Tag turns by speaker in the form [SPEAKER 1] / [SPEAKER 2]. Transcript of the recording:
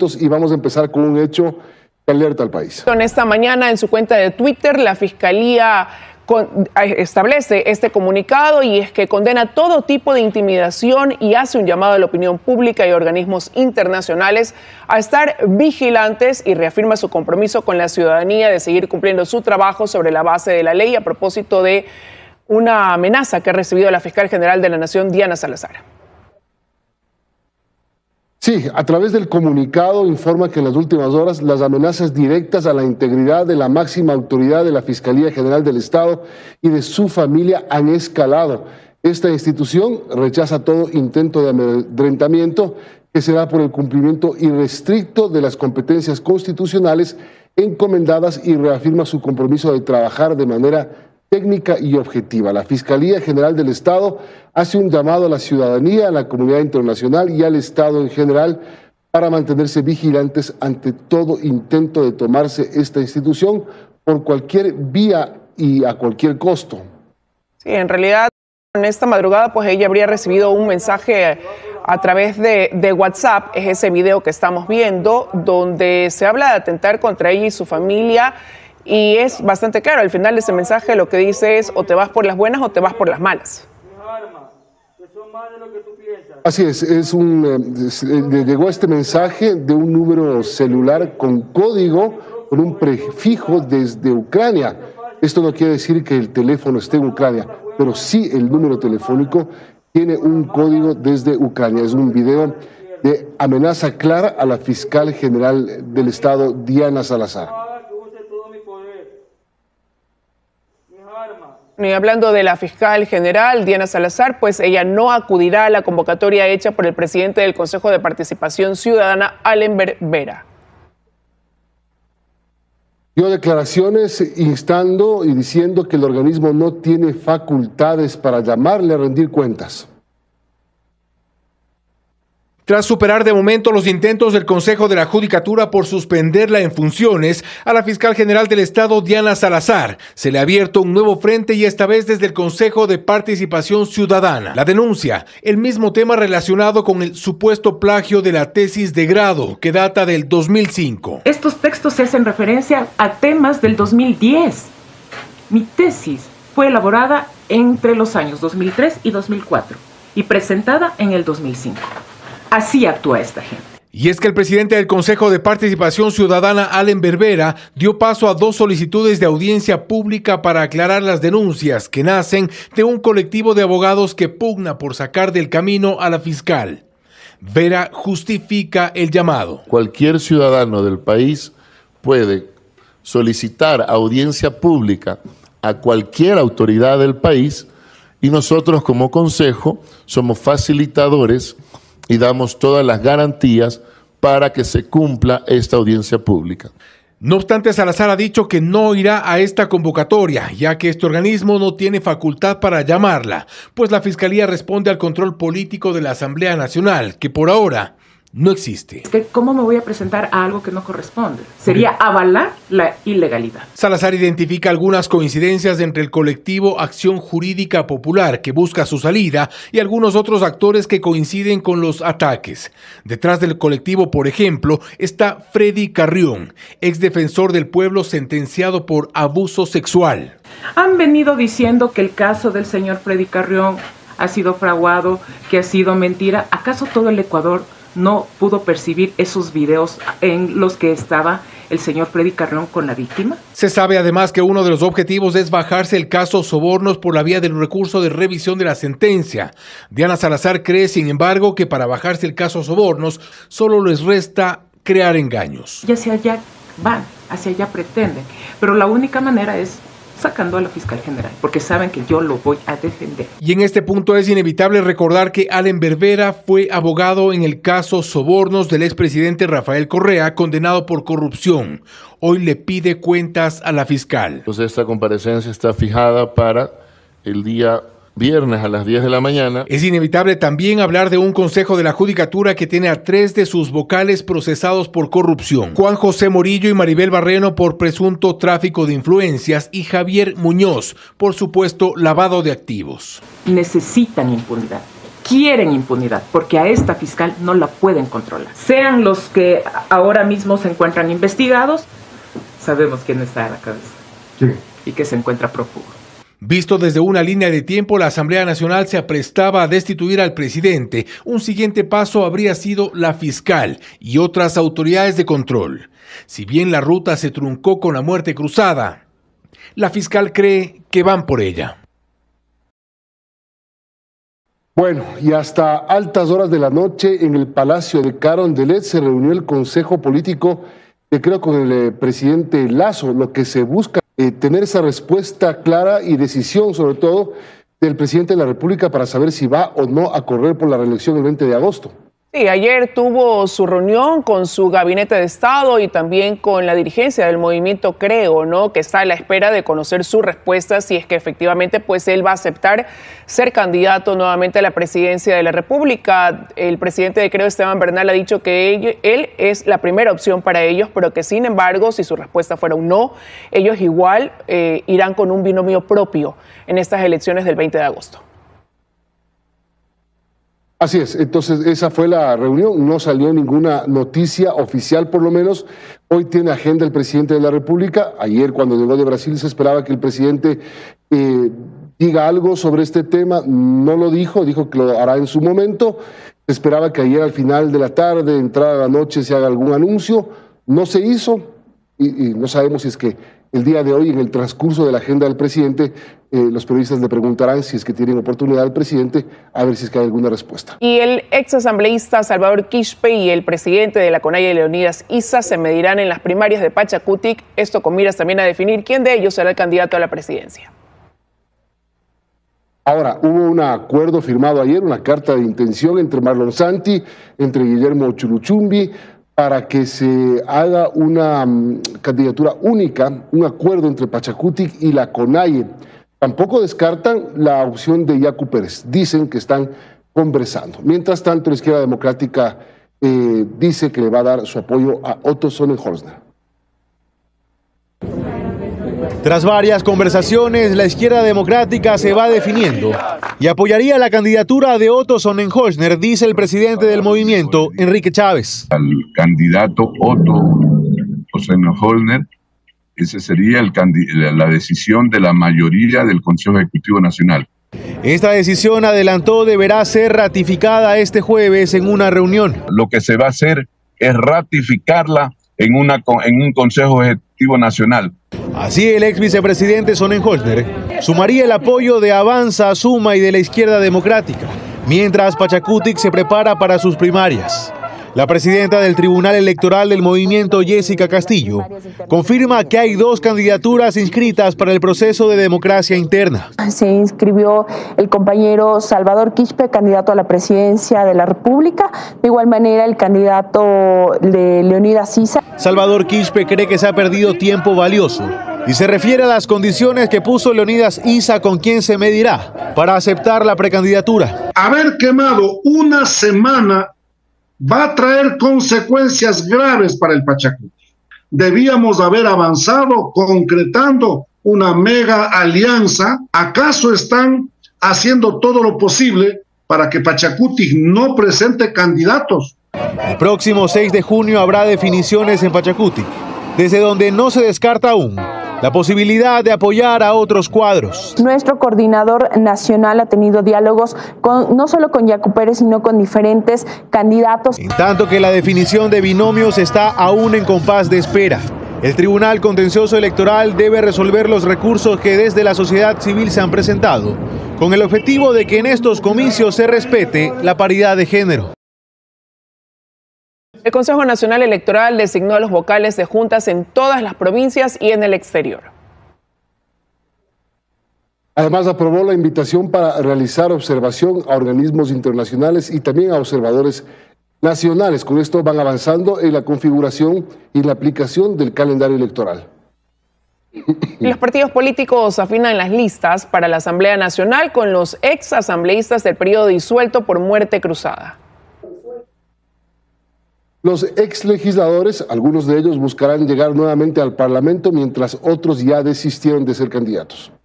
[SPEAKER 1] minutos y vamos a empezar con un hecho que alerta al país.
[SPEAKER 2] Esta mañana en su cuenta de Twitter la Fiscalía establece este comunicado y es que condena todo tipo de intimidación y hace un llamado a la opinión pública y organismos internacionales a estar vigilantes y reafirma su compromiso con la ciudadanía de seguir cumpliendo su trabajo sobre la base de la ley a propósito de una amenaza que ha recibido la fiscal general de la Nación, Diana Salazar.
[SPEAKER 1] Sí, a través del comunicado informa que en las últimas horas las amenazas directas a la integridad de la máxima autoridad de la Fiscalía General del Estado y de su familia han escalado. Esta institución rechaza todo intento de amedrentamiento que se da por el cumplimiento irrestricto de las competencias constitucionales encomendadas y reafirma su compromiso de trabajar de manera técnica y objetiva. La Fiscalía General del Estado hace un llamado a la ciudadanía, a la comunidad internacional y al Estado en general para mantenerse vigilantes ante todo intento de tomarse esta institución por cualquier vía y a cualquier costo.
[SPEAKER 2] Sí, en realidad en esta madrugada pues ella habría recibido un mensaje a través de WhatsApp, es ese video que estamos viendo, donde se habla de atentar contra ella y su familia. Y es bastante claro, al final de ese mensaje lo que dice es o te vas por las buenas o te vas por las malas.
[SPEAKER 1] Así es, le llegó este mensaje de un número celular con código, con un prefijo desde Ucrania. Esto no quiere decir que el teléfono esté en Ucrania, pero sí el número telefónico tiene un código desde Ucrania. Es un video de amenaza clara a la fiscal general del Estado, Diana Salazar.
[SPEAKER 2] Y hablando de la fiscal general, Diana Salazar, pues ella no acudirá a la convocatoria hecha por el presidente del Consejo de Participación Ciudadana, Alan Vera.
[SPEAKER 1] Dio declaraciones instando y diciendo que el organismo no tiene facultades para llamarle a rendir cuentas.
[SPEAKER 3] Tras superar de momento los intentos del Consejo de la Judicatura por suspenderla en funciones, a la fiscal general del Estado, Diana Salazar, se le ha abierto un nuevo frente y esta vez desde el Consejo de Participación Ciudadana. La denuncia, el mismo tema relacionado con el supuesto plagio de la tesis de grado que data del 2005.
[SPEAKER 4] Estos textos se hacen referencia a temas del 2010. Mi tesis fue elaborada entre los años 2003 y 2004 y presentada en el 2005. Así actúa esta gente.
[SPEAKER 3] Y es que el presidente del Consejo de Participación Ciudadana, Alan Vera, dio paso a 2 solicitudes de audiencia pública para aclarar las denuncias que nacen de un colectivo de abogados que pugna por sacar del camino a la fiscal. Vera justifica el llamado.
[SPEAKER 5] Cualquier ciudadano del país puede solicitar audiencia pública a cualquier autoridad del país y nosotros como Consejo somos facilitadores y damos todas las garantías para que se cumpla esta audiencia pública.
[SPEAKER 3] No obstante, Salazar ha dicho que no irá a esta convocatoria, ya que este organismo no tiene facultad para llamarla, pues la Fiscalía responde al control político de la Asamblea Nacional, que por ahora no existe.
[SPEAKER 4] ¿Cómo me voy a presentar a algo que no corresponde? Sería avalar la ilegalidad.
[SPEAKER 3] Salazar identifica algunas coincidencias entre el colectivo Acción Jurídica Popular, que busca su salida, y algunos otros actores que coinciden con los ataques. Detrás del colectivo, por ejemplo, está Freddy Carrión, ex defensor del pueblo sentenciado por abuso sexual.
[SPEAKER 4] Han venido diciendo que el caso del señor Freddy Carrión ha sido fraguado, que ha sido mentira. ¿Acaso todo el Ecuador no pudo percibir esos videos en los que estaba el señor Freddy Carrión con la víctima?
[SPEAKER 3] Se sabe además que uno de los objetivos es bajarse el caso Sobornos por la vía del recurso de revisión de la sentencia. Diana Salazar cree, sin embargo, que para bajarse el caso Sobornos solo les resta crear engaños.
[SPEAKER 4] Y hacia allá van, hacia allá pretenden, pero la única manera es sacando a la fiscal general, porque saben que yo lo voy a defender.
[SPEAKER 3] Y en este punto es inevitable recordar que Alan Vera fue abogado en el caso Sobornos del expresidente Rafael Correa, condenado por corrupción. Hoy le pide cuentas a la fiscal.
[SPEAKER 5] Entonces esta comparecencia está fijada para el día viernes a las 10 de la mañana.
[SPEAKER 3] Es inevitable también hablar de un consejo de la Judicatura que tiene a 3 de sus vocales procesados por corrupción. Juan José Morillo y Maribel Barreno por presunto tráfico de influencias y Javier Muñoz por supuesto lavado de activos.
[SPEAKER 4] Necesitan impunidad. quieren impunidad, porque a esta fiscal no la pueden controlar. Sean los que ahora mismo se encuentran investigados, sabemos quién está a la cabeza, sí, y que se encuentra prófugo.
[SPEAKER 3] Visto desde una línea de tiempo, la Asamblea Nacional se aprestaba a destituir al presidente. Un siguiente paso habría sido la fiscal y otras autoridades de control. Si bien la ruta se truncó con la muerte cruzada, la fiscal cree que van por ella.
[SPEAKER 1] Bueno, y hasta altas horas de la noche en el Palacio de Carondelet se reunió el Consejo Político, creo, con el presidente Lasso. Lo que se busca tener esa respuesta clara y decisión, sobre todo, del presidente de la República para saber si va o no a correr por la reelección el 20 de agosto.
[SPEAKER 2] Sí, ayer tuvo su reunión con su gabinete de Estado y también con la dirigencia del movimiento Creo, ¿no? Que está a la espera de conocer su respuesta si es que efectivamente pues él va a aceptar ser candidato nuevamente a la presidencia de la República. El presidente de Creo, Esteban Bernal, ha dicho que él es la primera opción para ellos, pero que sin embargo, si su respuesta fuera un no, ellos igual irán con un binomio propio en estas elecciones del 20 de agosto.
[SPEAKER 1] Así es, entonces esa fue la reunión, no salió ninguna noticia oficial por lo menos. Hoy tiene agenda el presidente de la República. Ayer cuando llegó de Brasil se esperaba que el presidente diga algo sobre este tema, no lo dijo, dijo que lo hará en su momento. Se esperaba que ayer al final de la tarde, entrada la noche, se haga algún anuncio, no se hizo y no sabemos si es que el día de hoy, en el transcurso de la agenda del presidente, los periodistas le preguntarán si es que tienen oportunidad al presidente, a ver si es que hay alguna respuesta.
[SPEAKER 2] Y el exasambleísta Salvador Quispe y el presidente de la CONAIE, Leonidas Issa, se medirán en las primarias de Pachacutic, esto con miras también a definir quién de ellos será el candidato a la presidencia.
[SPEAKER 1] Ahora, hubo un acuerdo firmado ayer, una carta de intención entre Marlon Santi, entre Guillermo Chuluchumbi, para que se haga una candidatura única, un acuerdo entre Pachacutic y la CONAIE. Tampoco descartan la opción de Yacu Pérez. Dicen que están conversando. Mientras tanto, la Izquierda Democrática dice que le va a dar su apoyo a Otto Sonnenholzner.
[SPEAKER 6] Tras varias conversaciones, la Izquierda Democrática se va definiendo y apoyaría la candidatura de Otto Sonnenholzner, dice el presidente del movimiento, Enrique Chávez.
[SPEAKER 7] Al candidato Otto Sonnenholzner, esa sería la decisión de la mayoría del Consejo Ejecutivo Nacional.
[SPEAKER 6] Esta decisión, adelantó, deberá ser ratificada este jueves en una reunión.
[SPEAKER 7] Lo que se va a hacer es ratificarla en un Consejo Ejecutivo Nacional.
[SPEAKER 6] Así, el ex vicepresidente Sonnenholzner sumaría el apoyo de Avanza, Suma y de la Izquierda Democrática, mientras Pachacutic se prepara para sus primarias. La presidenta del Tribunal Electoral del movimiento, Jessica Castillo, confirma que hay 2 candidaturas inscritas para el proceso de democracia interna.
[SPEAKER 8] Se inscribió el compañero Salvador Quispe, candidato a la presidencia de la República. De igual manera, el candidato de Leonidas Issa.
[SPEAKER 6] Salvador Quispe cree que se ha perdido tiempo valioso y se refiere a las condiciones que puso Leonidas Issa con quien se medirá para aceptar la precandidatura.
[SPEAKER 9] Haber quemado una semana va a traer consecuencias graves para el Pachacutic. Debíamos haber avanzado concretando una mega alianza. ¿Acaso están haciendo todo lo posible para que Pachacutic no presente candidatos?
[SPEAKER 6] El próximo 6 de junio habrá definiciones en Pachacutic, desde donde no se descarta aún la posibilidad de apoyar a otros cuadros.
[SPEAKER 8] Nuestro coordinador nacional ha tenido diálogos no solo con Yacu Pérez, sino con diferentes candidatos.
[SPEAKER 6] En tanto que la definición de binomios está aún en compás de espera. El Tribunal Contencioso Electoral debe resolver los recursos que desde la sociedad civil se han presentado, con el objetivo de que en estos comicios se respete la paridad de género.
[SPEAKER 2] El Consejo Nacional Electoral designó a los vocales de juntas en todas las provincias y en el exterior.
[SPEAKER 1] Además, aprobó la invitación para realizar observación a organismos internacionales y también a observadores nacionales. Con esto van avanzando en la configuración y la aplicación del calendario electoral.
[SPEAKER 2] Los partidos políticos afinan las listas para la Asamblea Nacional con los ex asambleístas del periodo disuelto por muerte cruzada.
[SPEAKER 1] Los ex legisladores, algunos de ellos buscarán llegar nuevamente al Parlamento, mientras otros ya desistieron de ser candidatos.